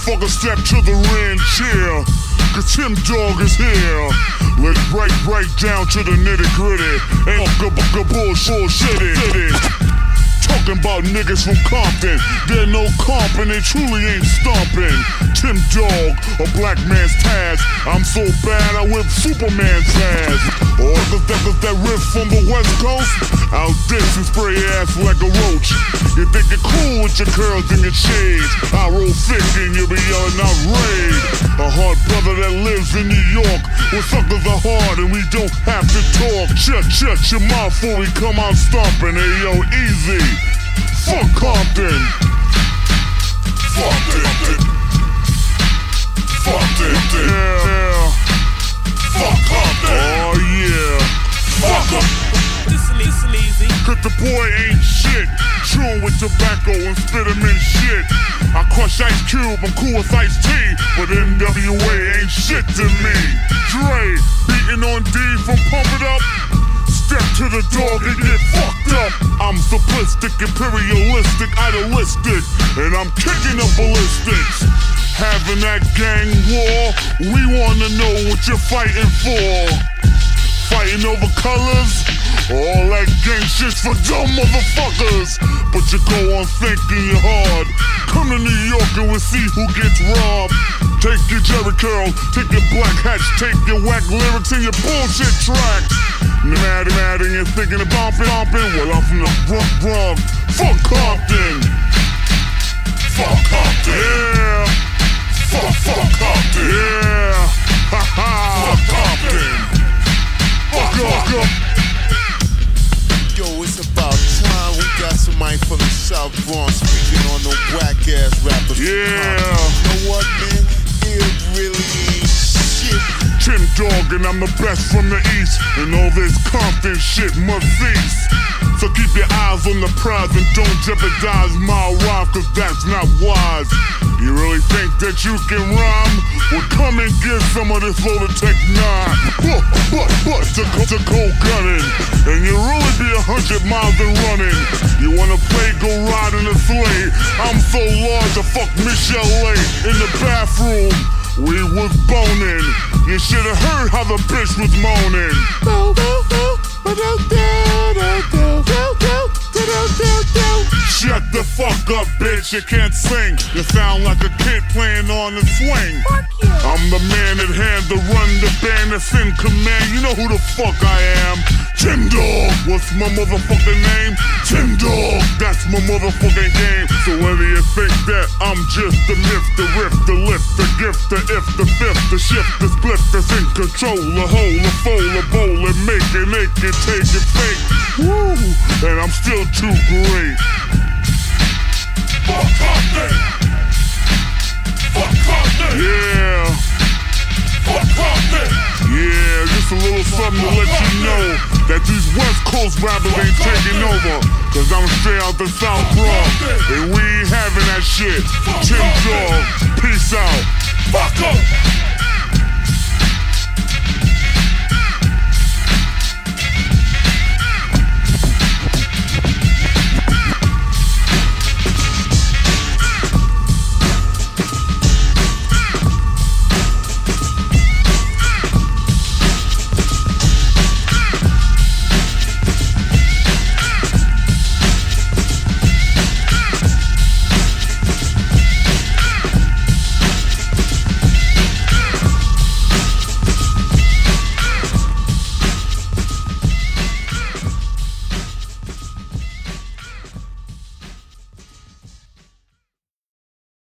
motherfucker step to the ring chair, cause Tim Dog is here. Let's break down to the nitty gritty. Ain't no bullshit. Talking about niggas from Compton, they're no comp and they truly ain't stomping. Tim Dog, a black man's task. I'm so bad I whip Superman's ass. Or that riff from the West Coast, I'll diss and spray ass like a roach. You think you're cool with your curls and your shades, I roll thick and you'll be yelling out raid. A hard brother that lives in New York, where suckers are hard and we don't have to talk. Shut your mouth before we come out stomping. Hey yo, easy. Fuck Compton. Fuck it. Fuck it. Yeah. Fuck Compton. Oh yeah. Fuck em. Listen easy. Cause the boy ain't shit. Chewing with tobacco and spit him in shit. I crush Ice Cube, I'm cool with Ice T, but NWA ain't shit to me. Dre, beating on D from Pump It Up. Step to the dog and get fucked up. I'm simplistic, imperialistic, idealistic, and I'm kicking up ballistics. Having that gang war, we wanna know what you're fighting for. Fighting over colors? All that gang shit's for dumb motherfuckers. But you go on thinking you're hard. Come to New York and we'll see who gets robbed. Take your Jerry curl, take your black hats, take your whack lyrics and your bullshit tracks. Mad and you're thinking of bumping. Well, I'm from the Bronx. Fuck Compton. Fuck Compton. Yeah. Fuck Compton. Yeah. Ha ha. Fuck Compton. Fuck up. Yo, it's about time we got somebody from the South Bronx speaking on the whack ass rappers. Yeah. You know what, man? It really ain't shit. Tim Dog and I'm the best from the East, and all this Compton shit must cease. So keep your eyes on the prize and don't jeopardize my rhyme, cause that's not wise. You really think that you can rhyme? Well, come and get some of this loaded Tech 9. But to cold gunning, and you really be 100 miles and running. You wanna play, go ride in a sleigh. I'm so large I fuck Michelle A. In the bathroom, we was boning. You should've heard how the bitch was moaning. Shut the fuck up, bitch, you can't sing. You sound like a kid playing on the swing. I'm the man at hand to run the band that's in command. You know who the fuck I am. Tim Dog, what's my motherfucking name? Tim Dog, that's my motherfucking game. So whether you think that I'm just the myth, the riff, the lift, the gift, the if, the fifth, the shift, the split that's in control, the hole, the fold, the bowl, and make it, take it, fake. Woo! And I'm still too great. Fuck Compton. Fuck Compton. Yeah. Fuck Compton. Yeah, just a little something to let you know that these West Coast rappers ain't taking over. Cause I'm straight out the South Bronx, and we ain't having that shit. Tim Dog, peace out. Fuck 'em.